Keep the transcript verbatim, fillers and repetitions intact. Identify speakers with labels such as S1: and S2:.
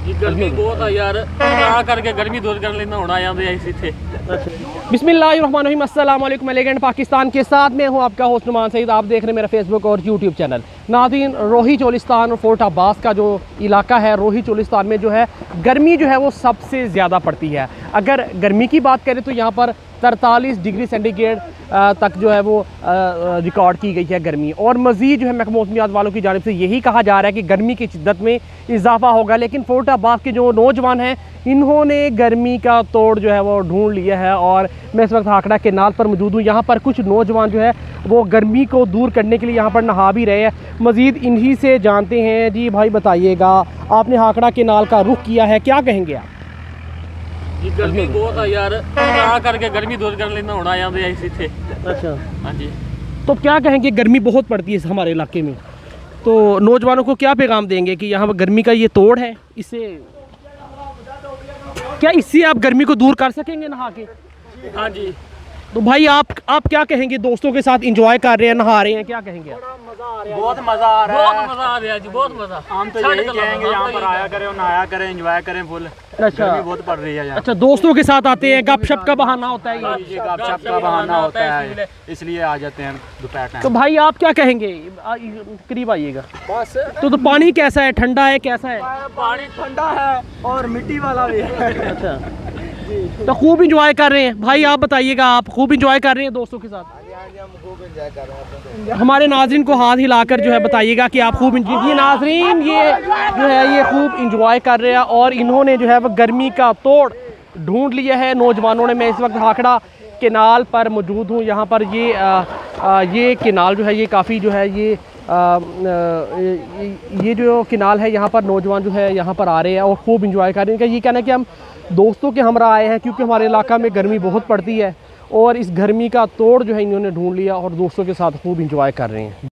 S1: गर्मी बहुत है यार, आ करके गर्मी दूर कर लेना होना आए इसी थे।
S2: बिस्मिल्लाहिर्रहमानिर्रहीम, अस्सलाम वालेकुम। एलिगेंट पाकिस्तान के साथ मैं हूं आपका होस्ट नुमान सईद। आप देख रहे हैं मेरा फेसबुक और यूट्यूब चैनल। नाज़रीन, रोही चोलिस्तान और फोर्ट अब्बास का जो इलाका है, रोही चोलिस्तान में जो है गर्मी जो है वो सबसे ज़्यादा पड़ती है। अगर गर्मी की बात करें तो यहाँ पर तरतालीस डिग्री सेंटीग्रेड तक जो है वो रिकॉर्ड की गई है गर्मी। और मज़ीद जो है महकमा मौसमियात वालों की जानिब से यही कहा जा रहा है कि गर्मी की शिद्दत में इजाफा होगा। लेकिन फोर्ट अब्बास के जो नौजवान हैं, इन्होंने गर्मी का तोड़ जो है वो ढूंढ लिया है। और मैं इस वक्त हाकड़ा केनाल पर मौजूद हूँ। यहाँ पर कुछ नौजवान जो है वो गर्मी को दूर करने के लिए यहाँ पर नहा भी रहे हैं। मज़ीद इन्हीं से जानते हैं। जी भाई बताइएगा, आपने हाकड़ा केनाल का रुख किया है, क्या कहेंगे आप?
S1: जी गर्मी बहुत है यार, आ करके गर्मी दूर कर लेना होना आए इसी थे।
S2: अच्छा,
S1: हाँ जी।
S2: तो क्या कहेंगे, गर्मी बहुत पड़ती है हमारे इलाके में, तो नौजवानों को क्या पैगाम देंगे कि यहाँ पर गर्मी का ये तोड़ है, इससे क्या इससे आप गर्मी को दूर कर सकेंगे नहा के?
S1: हाँ जी।
S2: तो भाई आप आप क्या कहेंगे? दोस्तों के साथ एंजॉय कर रहे हैं, नहा रहे हैं, क्या कहेंगे आप?
S3: बहुत मजा आ रहा है,
S1: बहुत मजा आ रहा है जी, बहुत मजा।
S3: हम तो यही कहेंगे यहाँ पर आया करें, नहाया करें, एंजॉय करें फुल।
S2: अच्छा,
S3: गर्मी बहुत पड़ रही है यहाँ।
S2: अच्छा, दोस्तों के साथ आते हैं, गपशप का बहाना होता है ये।
S3: ये गपशप का बहाना होता है, इसलिए आ जाते हैं दोपहर टाइम।
S2: तो भाई आप क्या कहेंगे? करीब आइएगा।
S3: बस
S2: तो तो पानी कैसा है? ठंडा है, कैसा है?
S3: पानी ठंडा है और मिट्टी वाला भी है।
S2: अच्छा, तो खूब इंजॉय कर रहे हैं। भाई आप बताइएगा, आप खूब इंजॉय कर रहे हैं दोस्तों के साथ? हमारे नाजरीन को हाथ हिलाकर जो है बताइएगा कि आप खूब ये नाजरीन ये जो है ये खूब इंजॉय कर रहे हैं। और इन्होंने जो है वह गर्मी का तोड़ ढूंढ लिया है नौजवानों ने। मैं इस वक्त हाकड़ा केनाल पर मौजूद हूँ। यहाँ पर ये आ, आ, ये केनाल जो है ये काफ़ी जो है ये आ, आ, ये जो केनाल है, यहाँ पर नौजवान जो है यहाँ पर आ रहे हैं और खूब इंजॉय कर रहे हैं। इनका ये कहना है कि हम दोस्तों के हमरा आए हैं क्योंकि हमारे इलाका में गर्मी बहुत पड़ती है और इस गर्मी का तोड़ जो है इन्होंने ढूंढ लिया और दोस्तों के साथ खूब इंजॉय कर रहे हैं।